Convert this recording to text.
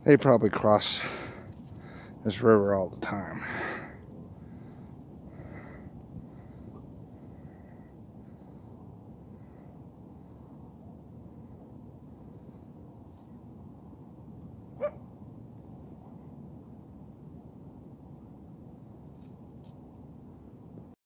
They probably cross this river all the time.